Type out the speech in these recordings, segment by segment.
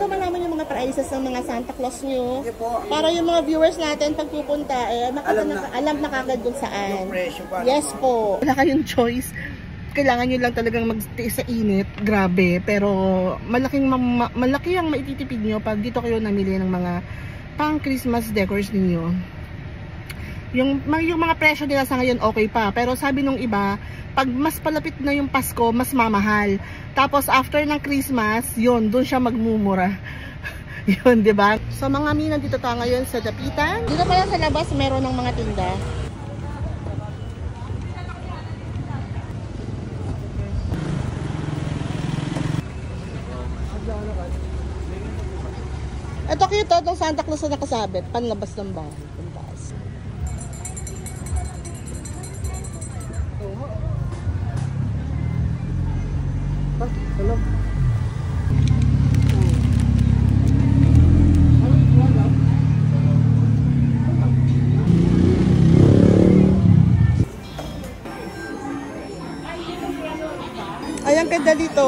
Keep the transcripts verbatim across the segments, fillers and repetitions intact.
ba malaman yung mga prices ng mga Santa Claus nyo? Para yung mga viewers natin pag pupunta, eh, alam na, alam na kagad kung saan. Yes po. Wala kayong choice. Kailangan nyo lang talagang magtiis sa init. Grabe. Pero malaking, ma malaki ang maititipid nyo pag dito kayo namili ng mga pang Christmas decors ninyo. Yung, yung mga presyo nila sa ngayon okay pa. Pero sabi nung iba, pag mas palapit na yung Pasko, mas mamahal. Tapos after ng Christmas, yun, doon siya magmumura. Yun, di ba? So mga mi, nandito tayo ngayon sa Dapitan. Dito pala sa labas, meron ng mga tinda. Ito cute, itong Santa Claus na nakasabit. Panlabas ng bahay. Hello. Ayan, ganda dito.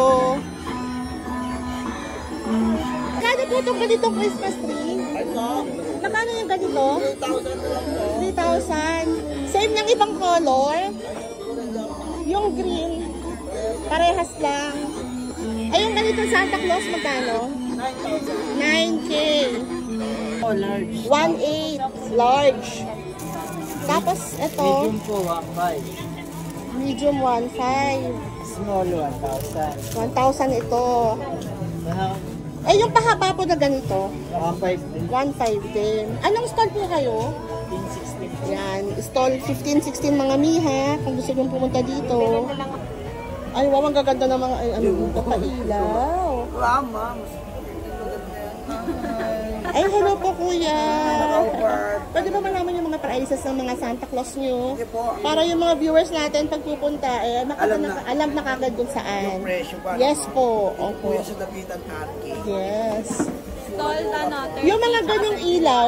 Kano po itong ganitong Christmas tree? Nakano yung ganito? three thousand. Same ng ibang color? Yung green. Parehas lang. Ay, yung ganitong Santa Claus, magkano? nine K. Oh, large. one eight. Large. Tapos, ito. Medium po, one five. Medium, one five. Small, one thousand. one thousand ito. Eh, yung pahaba po na ganito? one five. one five din. Anong stall po kayo? fifteen sixteen. Yan. Stall fifteen sixteen mga miha. Kung gusto nyo pumunta dito. Ay, wow, ang gaganda ng mga, ay, ano, kapailaw. Wow, ma'am. Ay, hello po, kuya. Pwede ba malaman yung mga prices ng mga Santa Claus nyo? Para yung mga viewers natin pag pupunta, eh, alam na, alam na kagad kung saan. Yes po. Opo. Sa Dapitan Arcade. Yes. Stall na natin. Yung mga ganyang ilaw,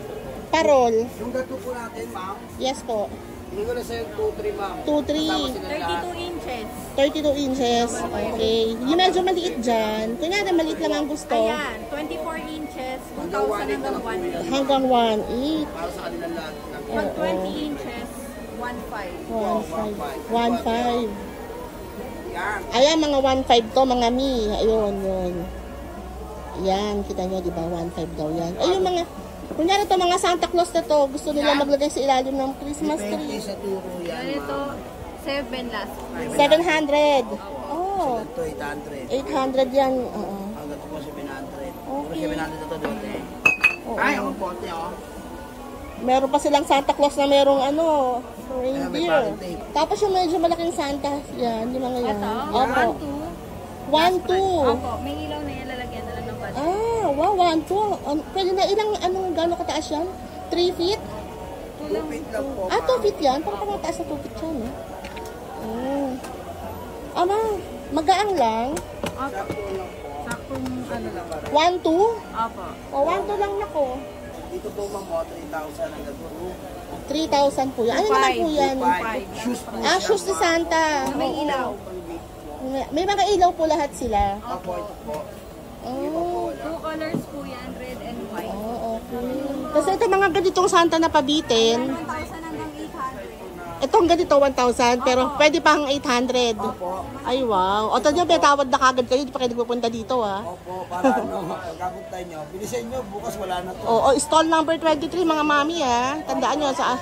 parol. Yung gato po natin, ma'am. Yes po. Hindi ko na sa'yo two three, ma'am. two three. thirty-two inches. thirty-two inches. Okay. Yung medyo maliit dyan. Kunyari, maliit lang ang gusto. Ayan, twenty-four inches, two thousand hanggang one eight. Hanggang one eight. Para sa kanila lahat. Pag twenty inches, one five. one five. one five. Yan. Ayan, mga one five to, mga mi. Ayun, yun. Yan, kita nyo, di ba? one five daw yan. Ayun, mga, kunyari to, mga Santa Claus na to, gusto nila maglagay sa ilalim ng Christmas Depende tree. sa turo yan, Ganito, ma'am. seven last price. seven hundred. Oh, Ito, eight hundred. eight hundred yan. Oo. Hanggang ito po, seven hundred. Puro Okay. seven hundred ito doon eh. Oo. Ay, ang bote, oh. Meron pa silang Santa Claus na merong ano, Ayan, may reindeer. parang tape. Tapos yung medyo malaking Santa, yan, yung mga yan. Ito, Opo. one, two. one, two. Opo, may ilaw na yan, lalagyan na lang ng budget. Ah, wow, one, two. Um, pwede na ilang, anong, gano'ng kataas yan? three feet? Two feet lang po, Ah, two ma'am. feet yan? Parang parang mataas na two feet yan, eh. Oh. Ama, magaang lang. Opo. Saktong ano lang. one, two? Opo. O, one, two lang na ko. Dito po, ma'am, oh, three thousand hanggang two. three thousand po yan. Ano naman po yan? Five. Shoes po. Ah, shoes ni Santa. May Oo. ilaw. May, may mga ilaw po lahat sila. Opo, ito po. Oh. Two colors po yan, red and white. Oh, okay. Kasi ito mga ganitong Santa na pabitin. one thousand hanggang eight hundred. Itong ganito one thousand, pero pwede pa hang eight hundred. Opo. Ay, wow. O, tadyo, betawad na kagad kayo. Di pa kayo nagpupunta dito, ah. Opo, para ano, pagkapunta nyo. Bilisan nyo, bukas wala na to. O, o, stall number twenty-three, mga mami, ah. Tandaan nyo, sa...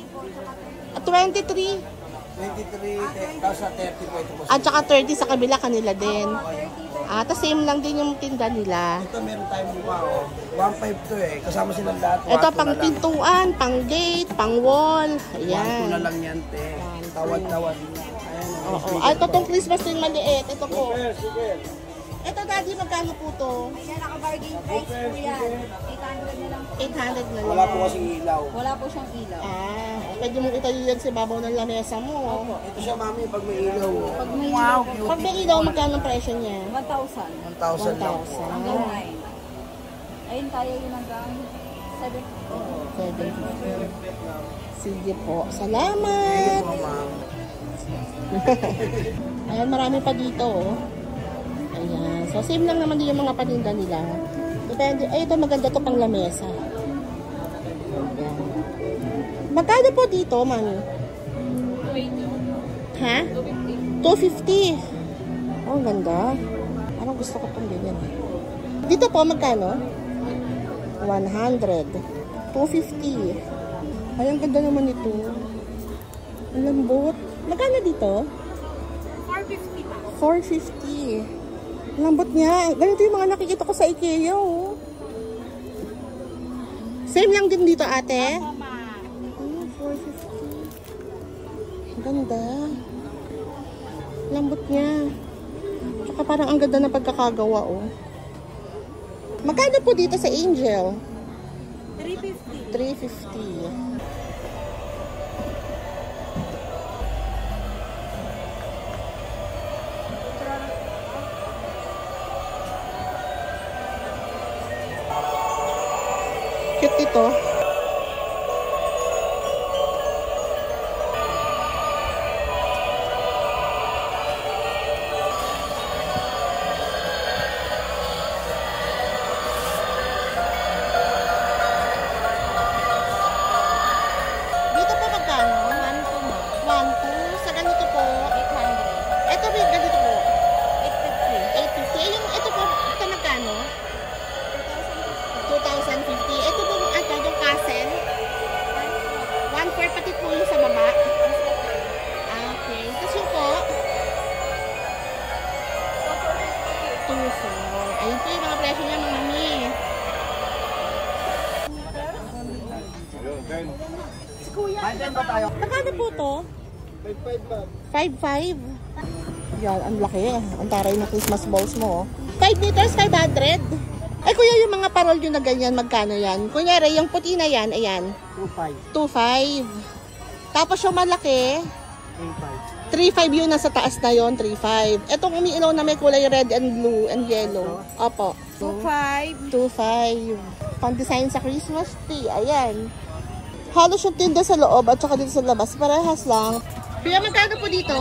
twenty-three. twenty-three, tapos sa thirty po ito po. At saka thirty sa kabila, kanila din. Ah, tapos same lang din yung tinda nila. Ito meron tayong mukha, oh. one five to eh. Kasama silang lahat. Ito, one two pang na lang. pintuan, pang gate, pang wall. one two na Ayan. lang yan, te. Tawad-tawad. Ayan. Oo. Ah, ito tong Christmas tree maliit. Ito po. Super, super. Ito, daddy, magkano po to? Ayan, naka-bargain price po yan. eight hundred na lang po. eight hundred na lang. Wala po kasing ilaw. Wala po siyang ilaw. Ah, pwede mong itayo yan sa babaw ng lamesa mo. Ito siya, mami, pag may ilaw. Oh. Pag may Wow, Pag may ilaw, magkano ang presyo niya? one thousand. one thousand lang po. Hanggang nine. Ayun tayo yun hanggang seven. Pwede. Sige po. Salamat! Ito, ma'am. Ayan, marami pa dito, oh. Ayan. So, same lang naman din yung mga paninda nila. Depende. Ay, ito maganda to pang lamesa. Ayan. Magkano po dito, mami? Ha? two fifty. Oh, ang ganda. Parang gusto ko pong ganyan. Dito po, magkano? one hundred. two fifty. Ay, ang ganda naman ito. Ang lambot. Magkano dito? four fifty. Lambot niya. Ganito yung mga nakikita ko sa IKEA, oh. Same lang din dito, ate? Oh, four fifty. Ang ganda. Lambot niya. Tsaka parang ang ganda na pagkakagawa, oh. Magkano po dito sa Angel? three fifty. three fifty. Cute ito. Dito po magkano? one two. one two. Sa ganito po, eight hundred. Ito rin, ganito po. eight fifty. eight fifty. Eh, yung ito po, ito magkano? two thousand fifty. Ito po, ito, yung castle. one four pati po yung sa baba. Ah, okay. Tapos yung po, two four. Ayun po yung mga presyo niya, mga mami. Andiyan ba tayo? Magkano po to? five five ba? five five. Yan, ang laki. Ang taray ng Christmas balls mo. five meters, five hundred. Ay, kuya, yung mga parol yun na ganyan, magkano yan? Kunyari, yung puti na yan, ayan. two five. two five. Tapos yung malaki, three five. three five yun, nasa taas na yun, three five. Etong umiilaw na may kulay red and blue and yellow. Opo. two five. two five. Pang-design sa Christmas tree, ayan. Halos yung tinda sa loob at saka dito sa labas, parehas lang. Kuya, magkano po dito?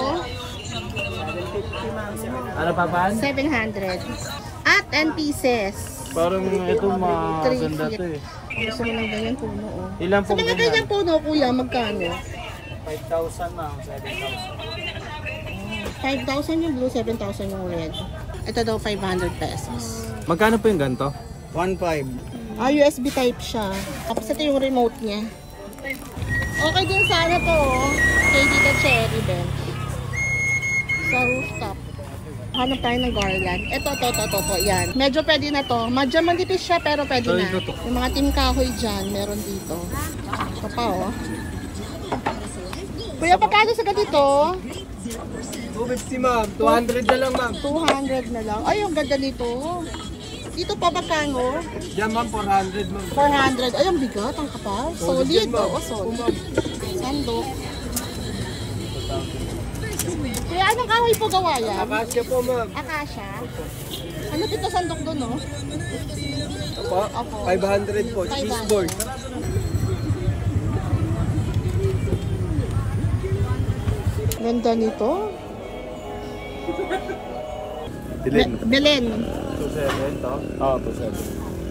Ano pa ba? seven hundred. At ten pieces. Parang ito maganda to eh. Gusto mo ng ganyan puno, oh. Ilan Sa pong mga ganyan puno, kuya, magkano? five thousand ma'am, seven thousand. five thousand yung blue, seven thousand yung red. Ito daw, five hundred pesos. Magkano po yung ganito? one five. Ah, U S B type siya. Tapos ito yung remote niya. Okay din sana to, oh. Kay Tita Cherry Ben. Sa rooftop. Hanap tayo ng garland. Ito, to, to, to, to. Yan. Medyo pwede na to. Medyo manipis siya, pero pwede na. Yung mga team kahoy dyan, meron dito. Ito pa, oh. Kuya, pagkano sa ganito? two fifty ma'am, two hundred na lang ma'am. two hundred na lang. Ay, ang ganda nito. Dito pa magkano? Diyan ma'am, four hundred ma'am. four hundred. Ay, ang bigat. Ang kapal. Solid. Oo, solid. Sandok. Kuya, anong kahoy po gawa yan? Akasya po ma'am. Akasya. Ano dito sandok doon, no? Opo, Opo. five hundred po, cheese board. Ganda nito. Bilin. Be- Belen. two seven to? Oo, two seven.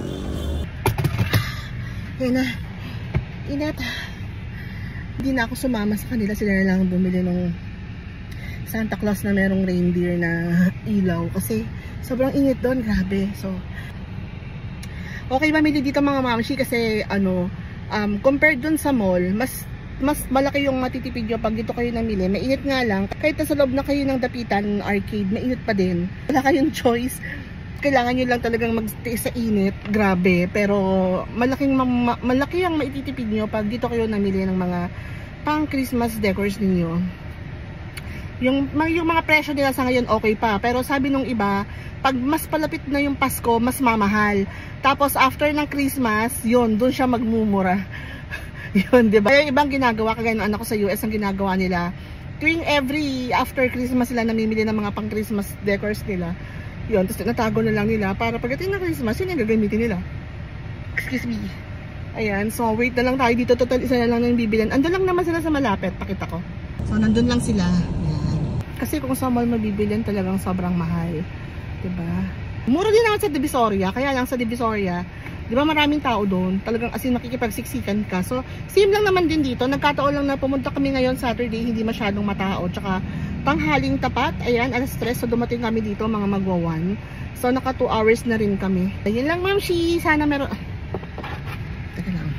Yan na. Inat. Hindi na ako sumama sa kanila. Sila na lang bumili ng Santa Claus na merong reindeer na ilaw. Kasi sobrang init doon. Grabe. So, okay mamili dito mga mamshi kasi ano, um, compared doon sa mall, mas mas malaki yung matitipid nyo pag dito kayo namili. Mainit nga lang. Kahit nasa loob na kayo ng dapitan, arcade, mainit pa din. Wala kayong choice. Kailangan nyo lang talagang magstay sa init. Grabe. Pero malaking, ma malaki ang maititipid nyo pag dito kayo namili ng mga pang Christmas decors ninyo. Yung, yung mga presyo nila sa ngayon okay pa. Pero sabi nung iba, pag mas palapit na yung Pasko, mas mamahal. Tapos after ng Christmas, yun, doon siya magmumura. Yun, diba? Yung ibang ginagawa, kagaya ng anak ko sa U S, ang ginagawa nila, tuwing every after Christmas sila namimili ng mga pang Christmas decors nila. Yun, tapos natago na lang nila para pagdating ng Christmas, yun yung gagamitin nila. Excuse me. Ayan, so wait na lang tayo dito. Total, isa na lang yung bibilan. Andun lang naman sila sa malapit, pakita ko. So, nandun lang sila. Ayan. Kasi kung sa mall mabibilan, talagang sobrang mahal. Diba? Mura din naman sa Divisoria, kaya lang sa Divisoria, di ba maraming tao doon, talagang as in makikipagsiksikan ka. So, same lang naman din dito. Nagkataon lang na pumunta kami ngayon Saturday, hindi masyadong matao. Tsaka, tanghaling tapat, ayan, alas tres. So, dumating kami dito, mga magwawan. So, naka two hours na rin kami. Ayun lang, Ma'am Shi. Sana meron... Teka lang.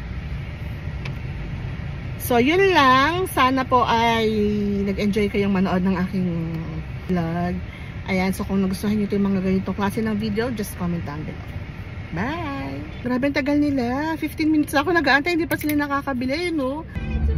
So, yun lang. Sana po ay nag-enjoy kayong manood ng aking vlog. Ayan, so kung nagustuhan nyo ito yung mga ganitong klase ng video, just comment down below. Bye! Grabe ang tagal nila. fifteen minutes na ako nag-aantay, hindi pa sila nakakabili, no?